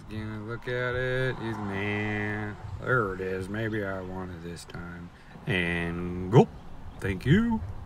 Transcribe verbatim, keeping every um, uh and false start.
Gonna look at it. He's man. There it is. Maybe I want it this time. And go. Thank you.